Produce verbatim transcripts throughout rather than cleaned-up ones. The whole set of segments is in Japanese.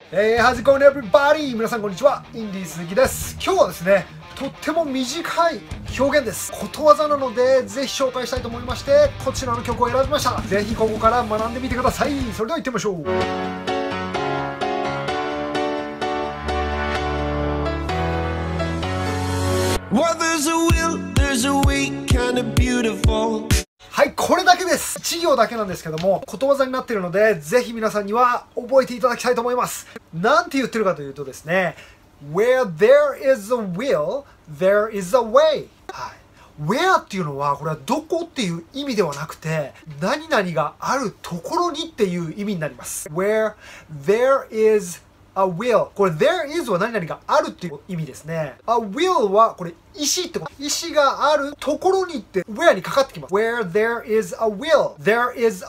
えー、はじこんで everybody! 皆さんこんにちは、インディー鈴木です。今日はですね、とっても短い表現です。ことわざなので、ぜひ紹介したいと思いまして、こちらの曲を選びました。ぜひここから学んでみてください。それでは行ってみましょう。Well, there's a will, there's a way, kind of beautiful. はい、これだけです。いち行だけなんですけども、ことわざになっているので、ぜひ皆さんには覚えていただきたいと思います。なんて言ってるかというとですね、Where there is a will, there is a way。はい。Where っていうのは、これはどこっていう意味ではなくて、何々があるところにっていう意味になります。Where there is a will。これ there is は何々があるっていう意味ですね。a will はこれ意思ってこと。意思があるところにって where にかかってきます。where there is a will, there is a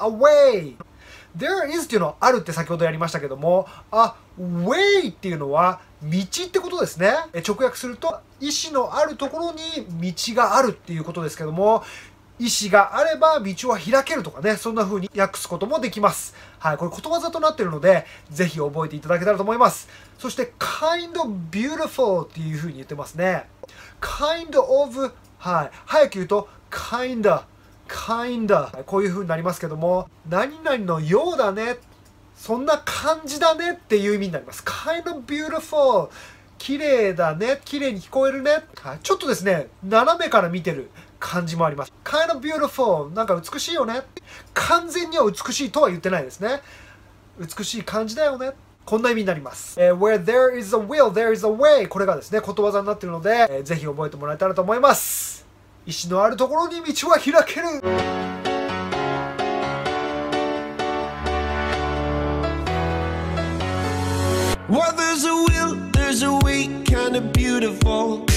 way。there is っていうのはあるって先ほどやりましたけども、a way っていうのは道ってことですね。直訳すると意思のあるところに道があるっていうことですけども、意思があれば道は開けるとかね、そんな風に訳すこともできます。はい、これことわざとなっているので、ぜひ覚えていただけたらと思います。そして、kind of beautiful っていう風に言ってますね。kind of、はい、早く言うと、kinda、kinda、こういう風になりますけども、何々のようだね、そんな感じだねっていう意味になります。kind of beautiful、綺麗だね、綺麗に聞こえるね。はい、ちょっとですね、斜めから見てる感じもあります。kind of beautiful、なんか美しいよね。完全には美しいとは言ってないですね。美しい感じだよね。こんな意味になります。えー、where there is a will, there is a way。これがですね、ことわざになっているので、えー、ぜひ覚えてもらえたらと思います。意志のあるところに道は開ける。Well, there's a will, there's a way, kind of beautiful.